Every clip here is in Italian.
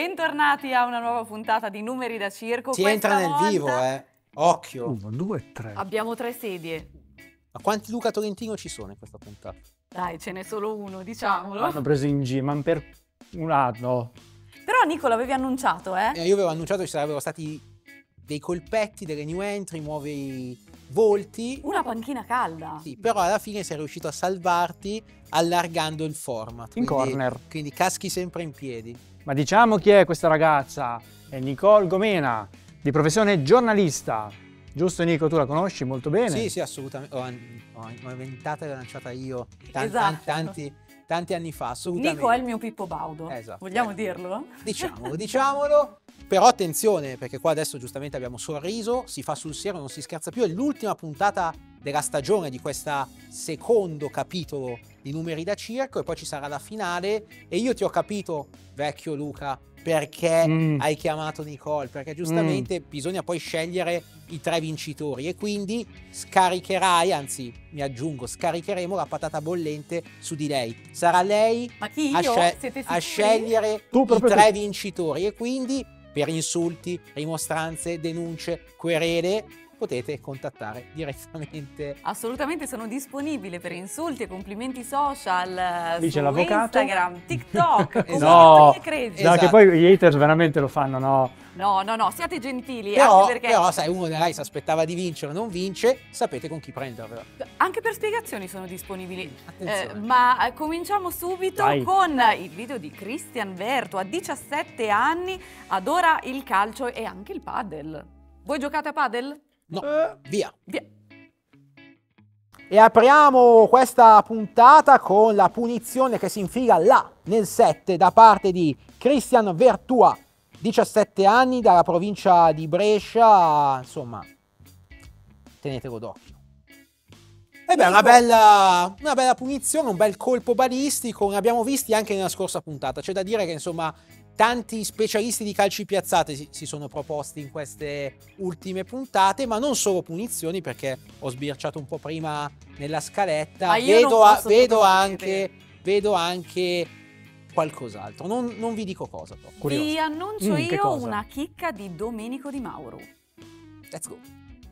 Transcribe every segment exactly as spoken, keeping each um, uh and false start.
Bentornati a una nuova puntata di Numeri da Circo. Si Questa entra nel volta vivo, eh. Occhio. Uno, due, tre. Abbiamo tre sedie. Ma quanti Luca Tolentino ci sono in questa puntata? Dai, ce n'è solo uno, diciamolo. L'hanno preso in giro, ma per un anno. Però Nico l'avevi annunciato, eh? Eh, io avevo annunciato che ci sarebbero stati dei colpetti, delle new entry, nuovi volti. Una panchina calda. Sì, però alla fine sei riuscito a salvarti allargando il format. In quindi- corner. Quindi caschi sempre in piedi. Ma diciamo chi è questa ragazza? È Nicole Gomena, di professione giornalista. Giusto Nico, tu la conosci molto bene? Sì, sì, assolutamente. Ho, ho inventata e lanciata io tan- Esatto. tan- tanti, tanti anni fa, assolutamente. Nico è il mio Pippo Baudo. Esatto. Vogliamo dirlo? Diciamolo, diciamolo. Però attenzione, perché qua adesso giustamente abbiamo sorriso, si fa sul serio, non si scherza più. È l'ultima puntata della stagione di questo secondo capitolo di Numeri da Circo e poi ci sarà la finale. E io ti ho capito, vecchio Luca, perché Mm. hai chiamato Nicole, perché giustamente bisogna poi scegliere i tre vincitori e quindi scaricherai, anzi mi aggiungo, scaricheremo la patata bollente su di lei. Sarà lei Ma chi a, io? scel- Siete a sicuri? scegliere Tu i proprio tre tu. vincitori e quindi per insulti, rimostranze, denunce, querele potete contattare direttamente. Assolutamente, sono disponibile per insulti e complimenti social Dice su l'avvocato. Instagram, TikTok, come No, te credi. no, che Esatto. poi gli haters veramente lo fanno, no? No, no, no, siate gentili, Però, anche perché però sai, uno della Rai si aspettava di vincere, non vince, sapete con chi prenderla. anche per spiegazioni sono disponibili. Attenzione. Eh, ma eh, cominciamo subito Vai. con il video di Christian Vertu. A diciassette anni adora il calcio e anche il padel. Voi giocate a padel? No, Eh. via. Via. E apriamo questa puntata con la punizione che si infila là nel sette da parte di Christian Vertua, diciassette anni, dalla provincia di Brescia, insomma, tenetelo d'occhio. E beh, una bella, una bella punizione, un bel colpo balistico, ne abbiamo visti anche nella scorsa puntata, c'è da dire che insomma tanti specialisti di calci piazzate si, si sono proposti in queste ultime puntate, ma non solo punizioni, perché ho sbirciato un po' prima nella scaletta, Ma io non vedo, a- posso vedo, proprio anche, vedere. vedo anche qualcos'altro, non, non vi dico cosa però. Curioso. Vi annuncio Mm, che io cosa? una chicca di Domenico Di Mauro. Let's go.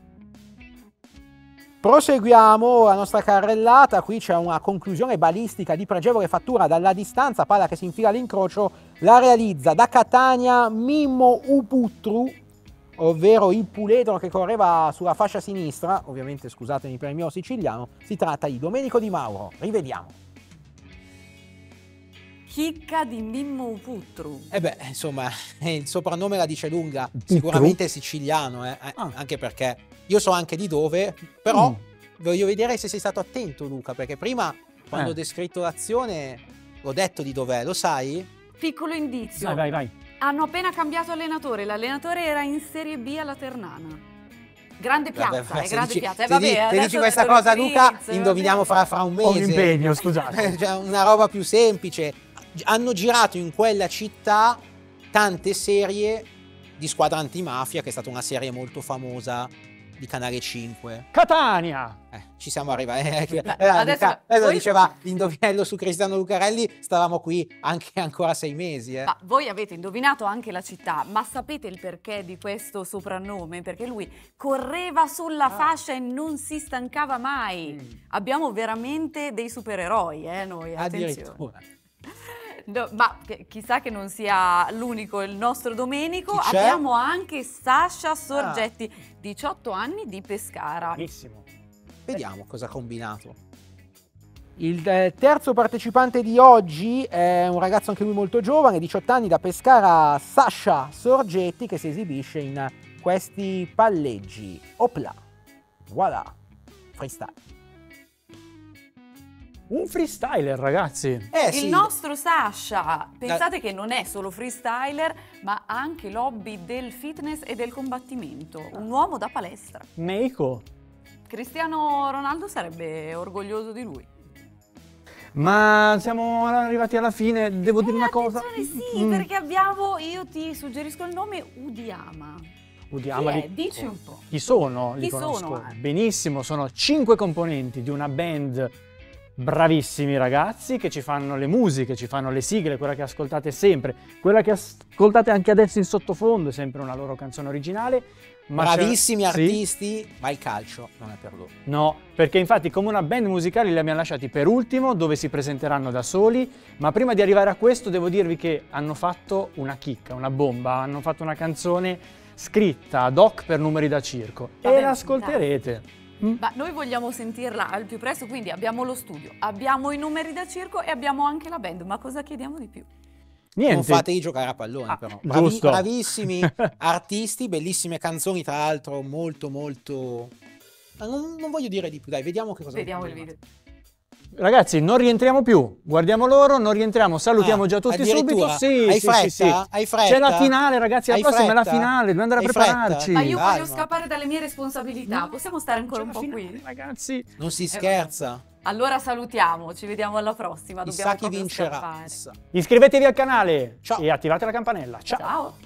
Proseguiamo la nostra carrellata, qui c'è una conclusione balistica di pregevole fattura dalla distanza, palla che si infila all'incrocio, la realizza da Catania Mimmo Uputru, ovvero il puledro che correva sulla fascia sinistra, ovviamente scusatemi per il mio siciliano, si tratta di Domenico Di Mauro, rivediamo. Chicca di Mimmo Uputru. E beh, insomma, il soprannome la dice lunga, sicuramente è siciliano, eh, eh, Ah. anche perché io so anche di dove, però Mm. voglio vedere se sei stato attento Luca, perché prima quando Eh. ho descritto l'azione l'ho detto di dov'è, lo sai? Piccolo indizio. Vai, vai, vai. Hanno appena cambiato allenatore, l'allenatore era in Serie B alla Ternana. Grande piazza, Vabbè, è se grande dici- piazza. Eh, se vabbè, di- se adesso dici ho questa detto cosa il Luca, quiz, indoviniamo vabbè. fra, fra un Ho un mese. impegno, scusate. Cioè, una roba più semplice. Hanno girato in quella città tante serie di Squadra Antimafia, che è stata una serie molto famosa di Canale cinque. Catania! Eh, ci siamo arrivati. Eh, eh, adesso- Luca- adesso voi- diceva l'indovinello su Cristiano Lucarelli, stavamo qui anche ancora sei mesi. Eh. Ma voi avete indovinato anche la città, ma sapete il perché di questo soprannome? Perché lui correva sulla fascia e non si stancava mai. Mm. Abbiamo veramente dei supereroi, eh, noi, attenzione. Addirittura. No, ma che- chissà che non sia l'unico il nostro Domenico. Chi c'è? Abbiamo anche Sasha Sorgetti, diciotto anni di Pescara. Benissimo. Vediamo cosa ha combinato. Il eh, terzo partecipante di oggi è un ragazzo anche lui molto giovane, diciotto anni, da Pescara, Sasha Sorgetti, che si esibisce in questi palleggi. Opla, voilà, freestyle. Un freestyler, ragazzi. Eh Il sì, nostro Sasha, pensate che non è solo freestyler, ma anche lobby del fitness e del combattimento. Un uomo da palestra. Meiko. Cristiano Ronaldo sarebbe orgoglioso di lui. Ma siamo arrivati alla fine, devo dire una cosa. Attenzione, sì, Mm. perché abbiamo, io ti suggerisco il nome Udiama. Udiamo Chi è? li- Dici un po'. Chi sono? Li Chi conosco sono? benissimo, sono cinque componenti di una band bravissimi ragazzi che ci fanno le musiche, ci fanno le sigle, quella che ascoltate sempre, quella che ascoltate anche adesso in sottofondo, è sempre una loro canzone originale. Ma bravissimi sì? artisti, ma il calcio non è per loro. No, perché infatti come una band musicale li abbiamo lasciati per ultimo, dove si presenteranno da soli, ma prima di arrivare a questo devo dirvi che hanno fatto una chicca, una bomba, hanno fatto una canzone scritta ad hoc per Numeri da Circo. Vabbè, e l'ascolterete. Mm? Ma noi vogliamo sentirla al più presto, quindi abbiamo lo studio, abbiamo i Numeri da Circo e abbiamo anche la band, ma cosa chiediamo di più? Niente. Non fatevi giocare a pallone, Ah, però. Bravi, giusto. bravissimi artisti, bellissime canzoni, tra l'altro molto molto... Non, non voglio dire di più, dai, vediamo che cosa... Vediamo il video. Ragazzi, non rientriamo più, guardiamo loro, non rientriamo, salutiamo Ah, già tutti addirittura? subito. Sì, Hai sì, fretta? sì, sì. Hai fretta? C'è la finale, ragazzi, la Hai prossima è la fretta? finale, dobbiamo andare a Hai prepararci. fretta? Ma io Calma. voglio scappare dalle mie responsabilità, possiamo stare ancora un po' qui? Ragazzi, Non si scherza. Allora salutiamo, ci vediamo alla prossima, dobbiamo Chissà chi proprio vincerà. scappare. Chissà. iscrivetevi al canale Ciao. e attivate la campanella. Ciao. Ciao!